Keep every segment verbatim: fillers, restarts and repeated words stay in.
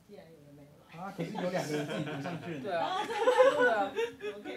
既然有人没有来。 啊，可是有两个人自己补上去了。 对啊，对啊 ，OK。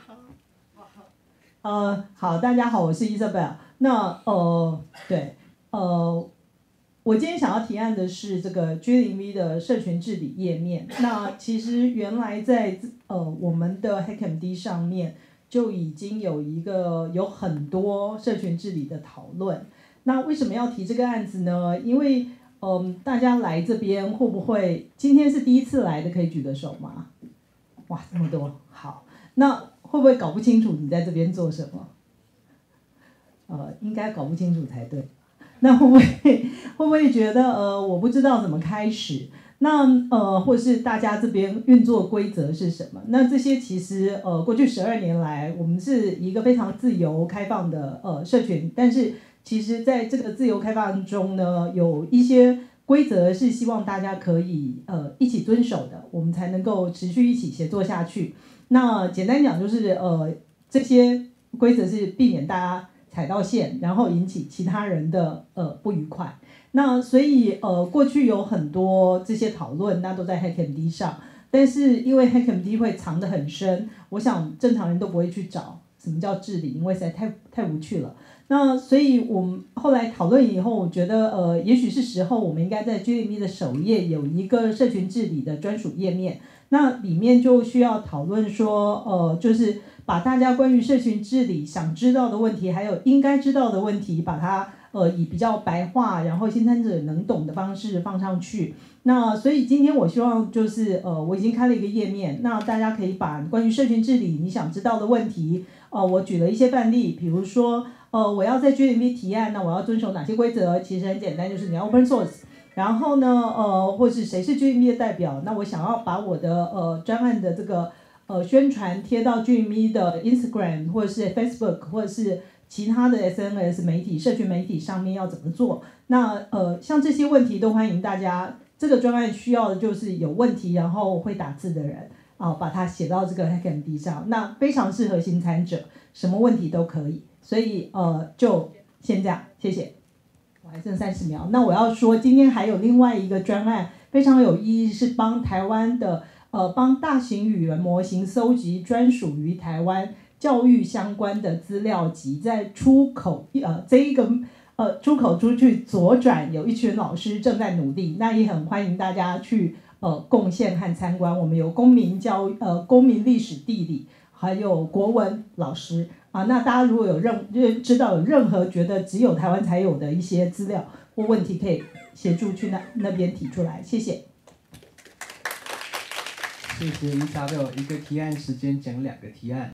呃，好，大家好，我是 Isabel。那呃，对，呃，我今天想要提案的是这个 G 零 V 的社群治理页面。那其实原来在呃我们的 HackMD 上面就已经有一个有很多社群治理的讨论。那为什么要提这个案子呢？因为嗯、呃，大家来这边会不会今天是第一次来的？可以举个手吗？哇，这么多，好，那会不会搞不清楚你在这边做什么？呃，应该搞不清楚才对。那会不会会不会觉得呃我不知道怎么开始？那呃或是大家这边运作规则是什么？那这些其实呃过去十二年来，我们是一个非常自由开放的呃社群，但是其实在这个自由开放中呢，有一些规则是希望大家可以呃一起遵守的，我们才能够持续一起协作下去。那简单讲就是呃这些规则是避免大家踩到线，然后引起其他人的呃不愉快。那所以呃过去有很多这些讨论，那都在 HackMD 上，但是因为 HackMD 会藏得很深，我想正常人都不会去找什么叫治理，因为实在太太无趣了。那所以我们后来讨论以后，我觉得呃也许是时候我们应该在 G 零 V 的首页有一个社群治理的专属页面。那里面就需要讨论说，呃，就是把大家关于社群治理想知道的问题，还有应该知道的问题，把它呃以比较白话，然后新参者能懂的方式放上去。那所以今天我希望就是呃我已经开了一个页面，那大家可以把关于社群治理你想知道的问题，呃我举了一些范例，比如说呃我要在 G 零 V 提案，那我要遵守哪些规则？其实很简单，就是你要 open source。然后呢，呃，或是谁是 G 零 V 的代表？那我想要把我的呃专案的这个呃宣传贴到 G 零 V 的 Instagram 或者是 Facebook 或者是其他的 S N S 媒体、社群媒体上面要怎么做？那呃，像这些问题都欢迎大家。这个专案需要的就是有问题然后会打字的人啊、呃，把它写到这个 HackMD 上，那非常适合新参者，什么问题都可以。所以呃，就先这样，谢谢。我还剩三十秒，那我要说，今天还有另外一个专案非常有意义，是帮台湾的呃帮大型语言模型搜集专属于台湾教育相关的资料集，在出口呃这一个呃出口出去左转，有一群老师正在努力，那也很欢迎大家去呃贡献和参观。我们有公民教呃公民历史地理，还有国文老师。啊，那大家如果有任知道有任何觉得只有台湾才有的一些资料或问题，可以协助去那那边提出来，谢谢。 谢谢伊莎贝尔，一个提案时间讲两个提案。